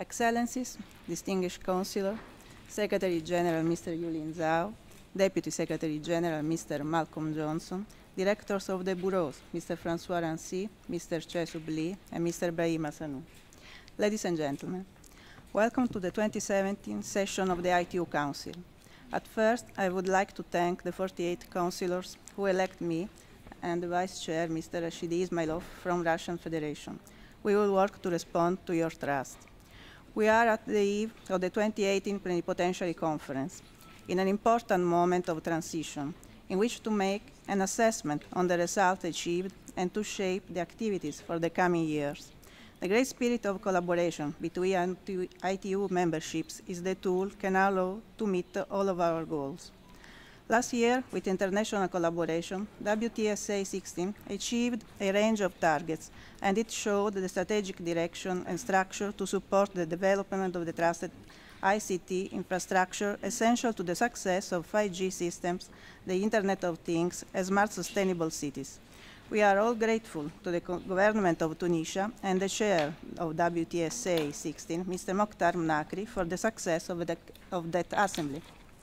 Excellencies, distinguished Councillor, Secretary General Mr. Yulin Zhao, Deputy Secretary General Mr. Malcolm Johnson, Directors of the Bureaus, Mr. François Rancy, Mr. Che Subli, and Mr. Brahim Hassanou. Ladies and gentlemen, welcome to the 2017 session of the ITU Council. At first, I would like to thank the 48 councillors who elect me and the Vice Chair, Mr. Rashidi Ismailov from Russian Federation. We will work to respond to your trust. We are at the eve of the 2018 Plenipotentiary Conference, in an important moment of transition, in which to make an assessment on the results achieved and to shape the activities for the coming years. The great spirit of collaboration between ITU memberships is the tool can allow to meet all of our goals. Last year, with international collaboration, WTSA 16 achieved a range of targets, and it showed the strategic direction and structure to support the development of the trusted ICT infrastructure essential to the success of 5G systems, the Internet of Things, and smart sustainable cities. We are all grateful to the government of Tunisia and the chair of WTSA 16, Mr. Mokhtar Mnakri, for the success of that assembly.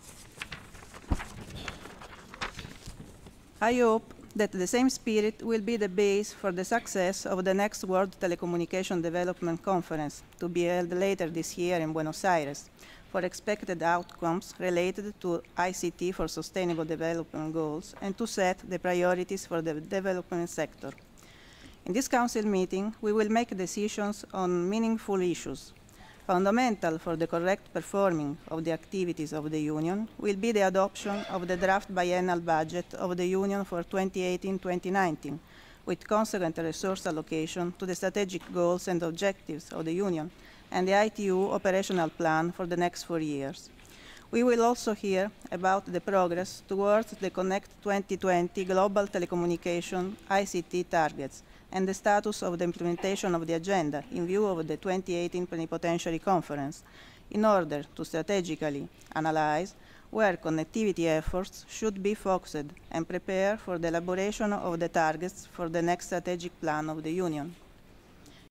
I hope that the same spirit will be the base for the success of the next World Telecommunication Development Conference, to be held later this year in Buenos Aires, for expected outcomes related to ICT for sustainable development goals and to set the priorities for the development sector. In this Council meeting, we will make decisions on meaningful issues. Fundamental for the correct performing of the activities of the Union will be the adoption of the draft biennial budget of the Union for 2018-2019, with consequent resource allocation to the strategic goals and objectives of the Union and the ITU operational plan for the next 4 years. We will also hear about the progress towards the Connect 2020 global telecommunication ICT targets and the status of the implementation of the agenda in view of the 2018 Plenipotentiary Conference, in order to strategically analyze where connectivity efforts should be focused and prepare for the elaboration of the targets for the next strategic plan of the Union.